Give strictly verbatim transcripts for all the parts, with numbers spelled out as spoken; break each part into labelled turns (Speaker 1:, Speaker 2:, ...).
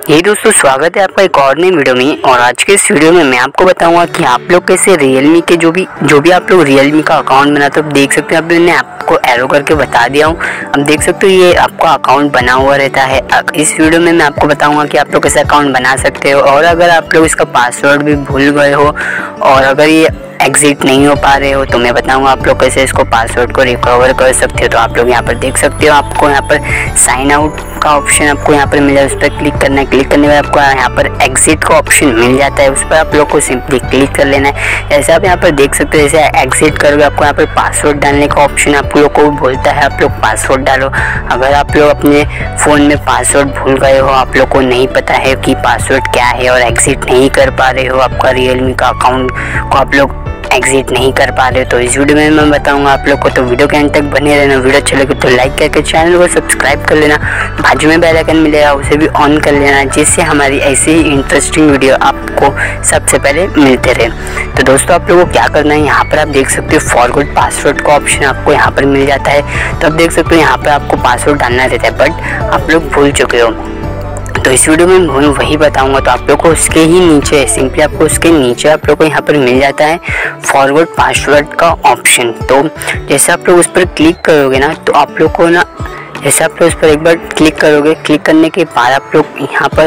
Speaker 1: ये दोस्तों स्वागत है आपका एक और नई वीडियो में। और आज के इस वीडियो में मैं आपको बताऊंगा कि आप लोग कैसे रियलमी के जो भी जो भी आप लोग रियलमी का अकाउंट बनाते हो, देख सकते हो अब मैंने आपको एरो करके बता दिया हूँ। अब देख सकते हो ये आपका अकाउंट बना हुआ रहता है। इस वीडियो में मैं आपको बताऊंगा कि आप लोग कैसे अकाउंट बना सकते हो, और अगर आप लोग इसका पासवर्ड भी भूल गए हो और अगर ये एग्जिट नहीं हो पा रहे हो तो मैं बताऊंगा आप लोग कैसे इसको पासवर्ड को रिकवर कर सकते हो। तो आप लोग यहाँ पर देख सकते हो, आपको यहाँ पर साइन आउट का ऑप्शन आपको यहाँ पर मिल जाए, उस पर क्लिक करना है। क्लिक करने के बाद आपको यहाँ पर एग्जिट का ऑप्शन मिल जाता है, उस पर आप लोग को सिंपली क्लिक कर लेना है। जैसे आप यहाँ पर देख सकते हो, जैसे एग्जिट करोगे आपको यहाँ पर पासवर्ड डालने का ऑप्शन आप लोग को बोलता है, आप लोग पासवर्ड डालो। अगर आप लोग अपने फ़ोन में पासवर्ड भूल गए हो, आप लोग को नहीं पता है कि पासवर्ड क्या है और एग्जिट नहीं कर पा रहे हो, आपका रियलमी का अकाउंट को आप लोग एग्जिट नहीं कर पा रहे हो, तो इस वीडियो में मैं बताऊंगा आप लोग को। तो वीडियो के अंत तक बने रहना। वीडियो अच्छा लगे तो लाइक करके चैनल को सब्सक्राइब कर लेना, बाजू में बेल आइकन मिलेगा उसे भी ऑन कर लेना, जिससे हमारी ऐसी ही इंटरेस्टिंग वीडियो आपको सबसे पहले मिलते रहे। तो दोस्तों आप लोगों को क्या करना है, यहाँ पर आप देख सकते हो फॉरगॉट पासवर्ड का ऑप्शन आपको यहाँ पर मिल जाता है। तो आप देख सकते हो यहाँ पर आपको पासवर्ड डालना रहता है, बट आप लोग भूल चुके हो। तो इस वीडियो में मैं वही बताऊंगा। तो आप लोग को उसके ही नीचे सिंपली आपको उसके नीचे आप लोग को यहाँ पर मिल जाता है फॉरवर्ड पासवर्ड का ऑप्शन। तो जैसे आप लोग उस पर क्लिक करोगे ना, तो आप लोग को ना जैसे आप लोग उस पर एक बार क्लिक करोगे, क्लिक करने के बाद आप लोग यहाँ पर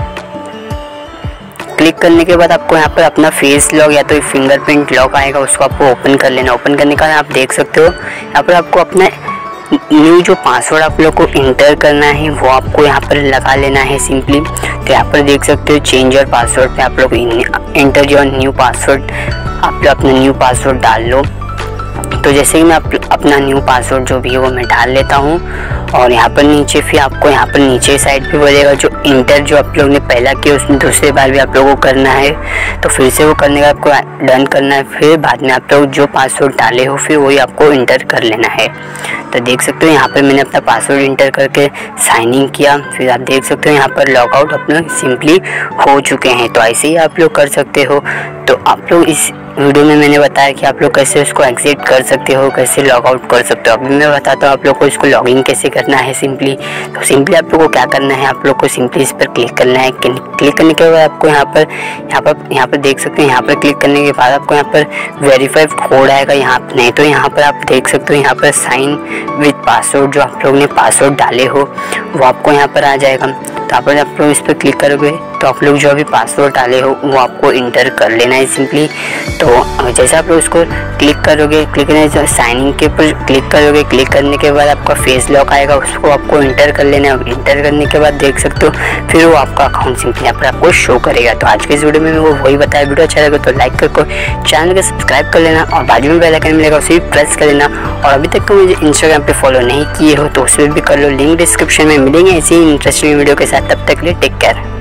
Speaker 1: क्लिक करने के बाद आपको यहाँ पर अपना फेस लॉक या तो फिंगरप्रिंट लॉक आएगा, उसको आपको ओपन कर लेना। ओपन करने के बाद आप देख सकते हो यहाँ पर आपको अपना न्यू जो पासवर्ड आप लोग को इंटर करना है वो आपको यहाँ पर लगा लेना है सिंपली। तो यहाँ पर देख सकते हो चेंज योर पासवर्ड पे आप लोग इंटर योर न्यू पासवर्ड, आप लोग अपना न्यू पासवर्ड डाल लो। तो जैसे कि मैं अपना न्यू पासवर्ड जो भी है वो मैं डाल लेता हूँ, और यहाँ पर नीचे फिर आपको यहाँ पर नीचे साइड पे बोलेगा जो इंटर जो आप लोग ने पहला किया उसमें दूसरे बार भी आप लोगों को करना है। तो फिर से वो करने का आपको डन करना है, फिर बाद में आप लोग जो पासवर्ड डाले हो फिर वही आपको इंटर कर लेना है। तो देख सकते हो यहाँ पर मैंने अपना पासवर्ड इंटर करके साइन इन किया, फिर आप देख सकते हो यहाँ पर लॉग आउट अपने सिंपली हो चुके हैं। तो ऐसे ही आप लोग कर सकते हो। तो आप लोग इस वीडियो में मैंने बताया कि आप लोग कैसे उसको एग्जिट कर सकते हो, कैसे लॉग आउट कर सकते हो। अभी मैं बताता हूँ आप लोग को इसको लॉगिन कैसे करना है सिंपली। तो सिंपली आप लोग को क्या करना है, आप लोग को सिंपली इस पर क्लिक करना है। क्लिक करने के बाद आपको यहाँ पर यहाँ पर यहाँ पर देख सकते हैं, यहाँ पर क्लिक करने के बाद आपको यहाँ पर वेरीफाइड कोड आएगा। यहाँ नहीं तो यहाँ पर आप देख सकते हो यहाँ पर साइन विद पासवर्ड जो आप लोग ने पासवर्ड डाले हो वो आपको यहाँ पर आ जाएगा। तो आप आप लोग इस पर क्लिक करोगे तो आप लोग जो अभी पासवर्ड डाले हो वो आपको इंटर कर लेना है सिंपली। तो जैसे आप लोग इसको क्लिक करोगे, क्लिक करने साइन इन के ऊपर क्लिक करोगे, क्लिक करने के बाद आपका फेस लॉक आएगा, उसको आपको इंटर कर लेना है। इंटर करने के बाद देख सकते हो फिर वो आपका अकाउंट सिंपली यहाँ पर आपको शो करेगा। तो आज के इस वीडियो में वो वही बताया। वीडियो अच्छा लगे तो लाइक करके चैनल को सब्सक्राइब कर लेना, और बाजू में बेल आइकन मिलेगा उसे भी प्रेस कर लेना। और अभी तक मुझे इंस्टाग्राम पे फॉलो नहीं किए हो तो उसमें भी कर लो, लिंक डिस्क्रिप्शन में मिलेंगे ऐसी ही इंटरेस्टिंग वीडियो के साथ। तब तक के लिए टेक केयर।